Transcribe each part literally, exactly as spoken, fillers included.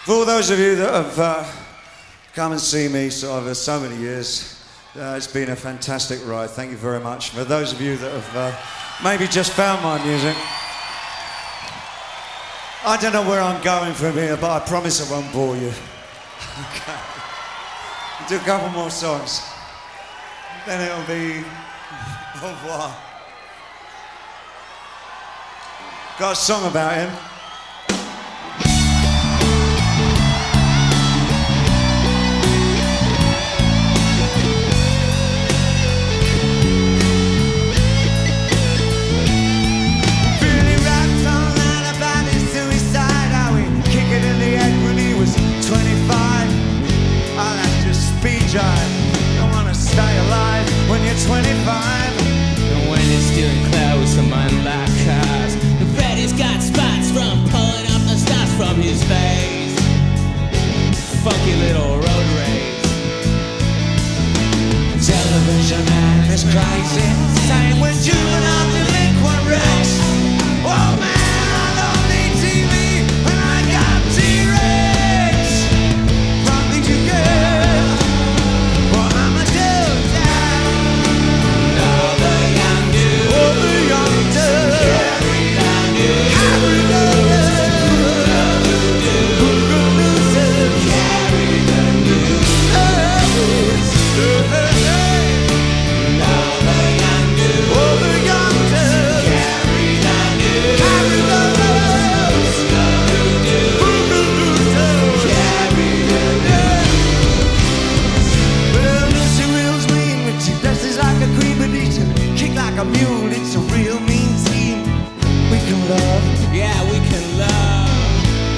For all those of you that have uh, come and seen me sort of for so many years, uh, it's been a fantastic ride. Thank you very much. For those of you that have uh, maybe just found my music, I don't know where I'm going from here, but I promise I won't bore you. Okay. We'll do a couple more songs. Then it'll be au revoir. Got a song about him. Don't wanna stay alive when you're twenty-five. And when he's stealing clothes from unlocked cars, the Freddy's got spots from pulling up the stars from his face. Funky little road rage. Television man is crazy. Same with juvenile delinquent race. Oh man, I don't need T V when I got T-Rex. Something to get. A mule, it's a real mean team. We can love, yeah, we can love.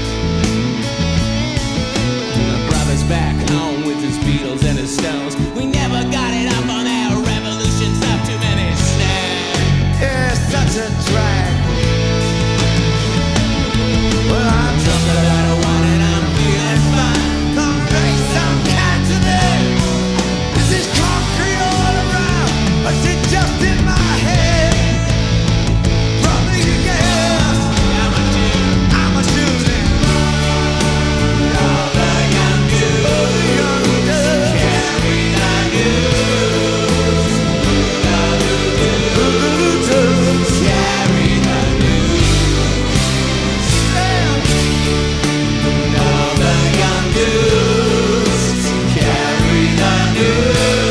My brother's back home with his Beatles and his Stones. We never got it up on our revolutions of too many snares. Yeah, such a drag. Well, I'm drunk a lot of wine and I'm feeling fine. Come raise some cat today. Is this concrete all around? Or is it just in my head? Probably yes. I'm a dude. I'm a dude. All the young dudes, all the young dudes carry the news. All the dudes carry the news. All the young dudes carry the news.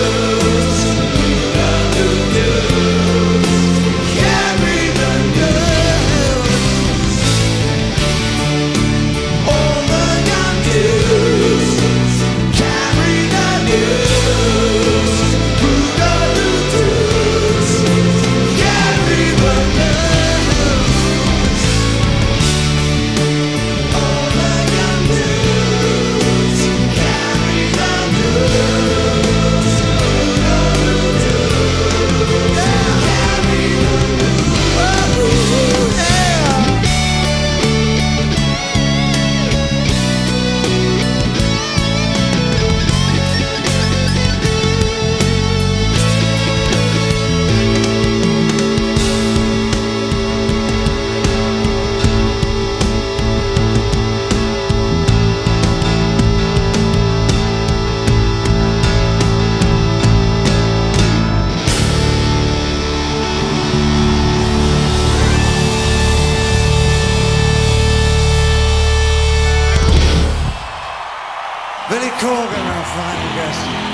Billy Corgan, our final guest.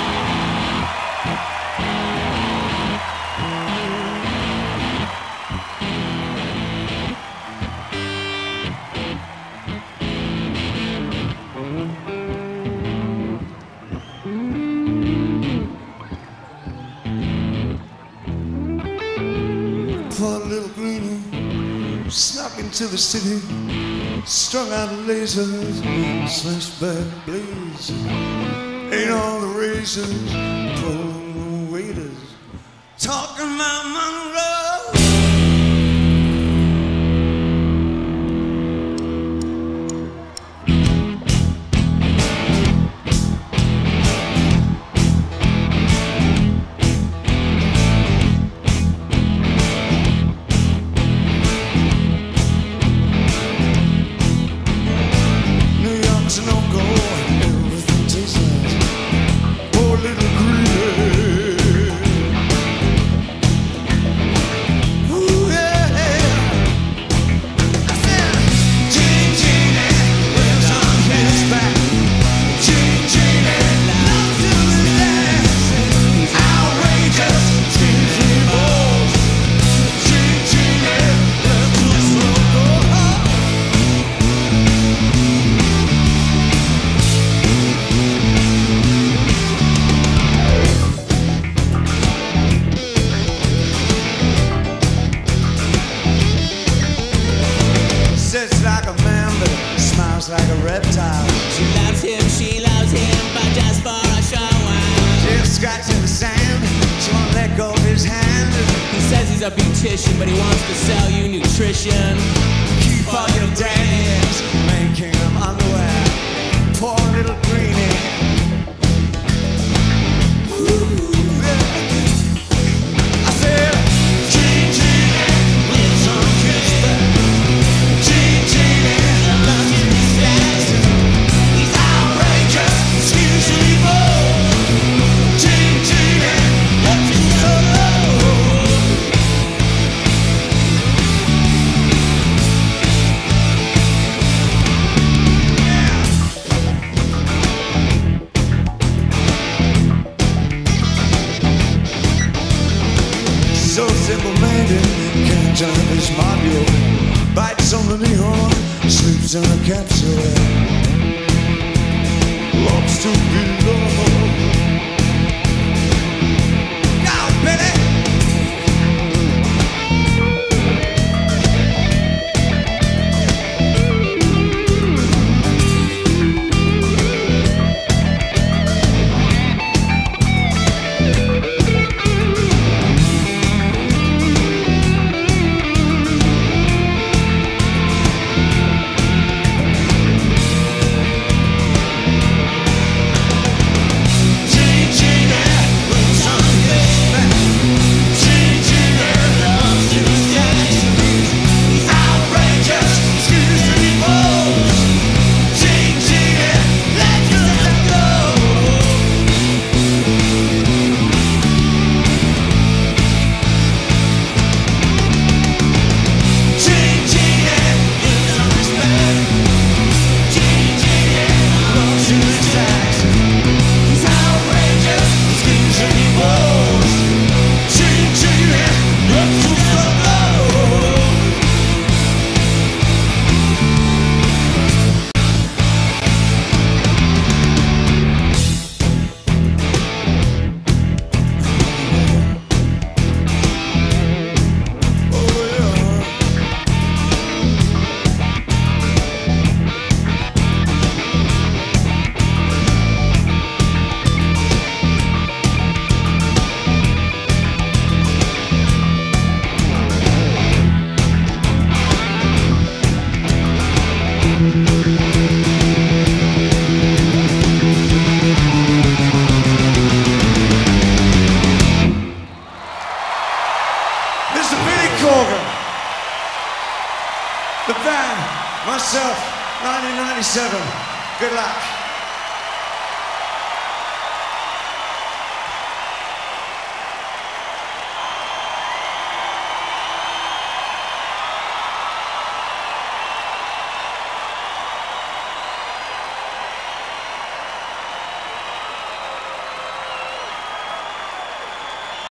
Poor little greenie snuck into the city, strung out lasers, slashed back blades. Ain't all the razors, pulling the waiters, talking about Monroe. New York lunch and don't go. Everything tastes nice. Poor little greedy. Ooh, yeah, yeah. I said, Genie, Genie lives on his back. Genie, Genie loves to relax. He's outrageous, schemes and balls. Genie, Genie lives to slow go. Sits like a man, but smiles like a reptile. She loves him, she loves him, but just for a show while. She's scratching the sand, she won't let go of his hand. He says he's a beautician, but he wants to sell you nutrition. Keep all your daddies, making them underwear. Poor little greenie. Ooh, yeah. I said, Genie, Genie lives on his back. Genie, Genie loves to relax. He's outrageous, schemes and evil. Genie, Genie loves to solo. So simple-minded, can't turn his module. Bites on the knee horn, sleeps in a capsule. Loves to be loved. Go, Billy! Mister Billy Corgan, the band, myself, nineteen ninety-seven. Good luck.